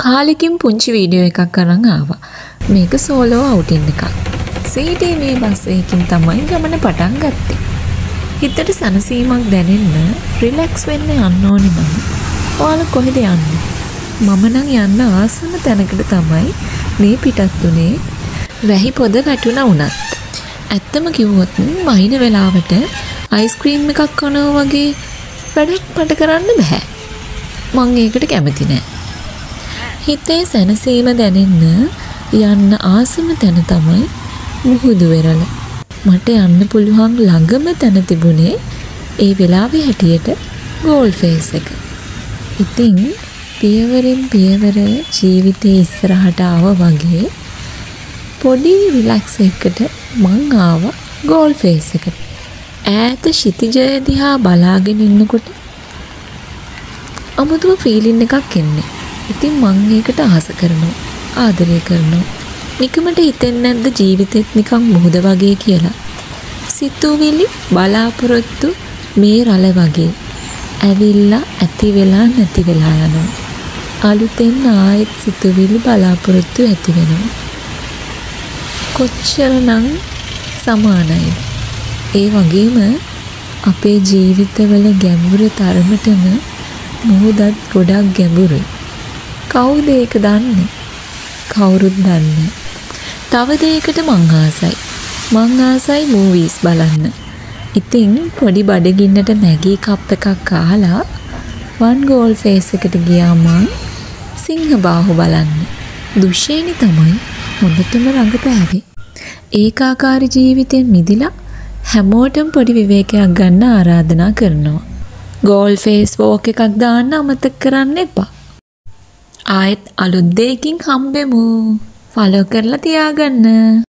කාලෙකින් පුංචි වීඩියෝ එකක් කරන් ආවා. මේක සෝලෝ අවුටින් එකක්. CTV බස් එකකින් තමයි ගමන පටන් ගත්තේ. හිතට සනසීමක් දැනෙන්න රිලැක්ස් වෙන්න යන්න ඕනි නම් ඔයාලා කොහෙද යන්නේ? මම නම් යන්න ආසම තැනකට තමයි මේ පිටත් උනේ. වැහි පොද වැටුණා උනත්. ඇත්තම කිව්වොත් වහින වෙලාවට අයිස්ක්‍රීම් එකක් කනවා වගේ වැඩක් මට කරන්න බෑ. මං ඒකට කැමති නෑ. හිතේ සැනසීම දැනෙන්න යන්න ආසම තැන තමයි මුහුදු වෙරළ. මට යන්න පුළුවන් ළඟම තැන තිබුණේ ඒ වෙලාවේ හැටියට ගෝල් ෆේස් එක. ඉතින් පියවරෙන් පියවර ජීවිතේ ඉස්සරහට ආවා වගේ පොඩි රිලැක්ස් එකකට මං ආවා ගෝල් ෆේස් එකට. ඈත ශිතිජය දිහා බලාගෙන ඉන්නකොට අමුතුම ෆීලින් එකක් එන්නේ. ඉතින් මං ඒකට ආස කරනවා, ආදරය කරනවා. නිකමට හිතෙන්නේ නැද්ද ජීවිතෙත් නිකන් මුහුද වගේ කියලා? සිතුවිලි බලාපොරොත්තු මේ රළ වගේ ඇවිල්ලා ඇති වෙලා නැති වෙලා යනවා. අලුතෙන් ආයෙත් සිතුවිලි බලාපොරොත්තු ඇති වෙනවා. කොච්චරනම් සමානයිද? ඒ වගේම අපේ ජීවිතවල ගැඹුර තරමටම මුහුදත් ගොඩක් ගැඹුරුයි. කවුද ඒක දන්නේ? කවුරුත් දන්නේ. තව දෙයකට මං ආසයි. මං ආසයි මූවීස් බලන්න. ඉතින් පොඩි බඩගින්නට මැගී කප් එකක් කාලා වන් ගෝල් ෆේස් එකට ගියා මං සිංහබාහු බලන්න. දුෂේනි තමයි හොඳටම රඟපෑවේ. ඒකාකාරී ජීවිතෙන් මිදිලා හැමෝටම පොඩි විවේකයක් ගන්න ආරාධනා කරනවා. ගෝල් ෆේස් වෝක් එකක් දාන්න අමතක කරන්න එපා. ආයෙත් අලුත් දෙයකින් හම්බෙමු. ෆලෝ කරලා තියාගන්න.